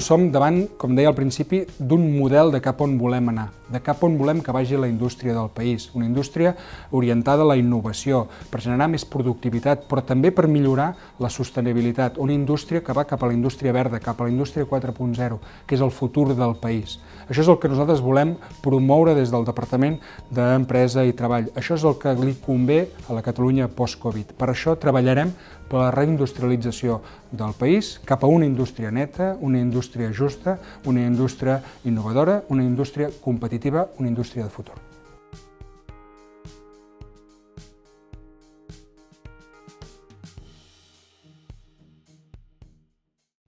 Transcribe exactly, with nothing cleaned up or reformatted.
som davant, com deia al principi, d'un model de cap on volem anar, de cap on volem que vagi la indústria del país, una indústria orientada a la innovació, per generar més productivitat, però també per millorar la sostenibilitat, una indústria que va cap a la indústria verda, cap a la indústria quatre punt zero, que és el futur del país. Això és el que nosaltres volem promoure des del Departament d'Empresa i Treball. Això és el que li convé a la Catalunya post-Covid. Per això treballarem per la reindustrialització del país cap a una indústria neta, una indústria justa, una indústria innovadora, una indústria competitiva, una indústria de futur.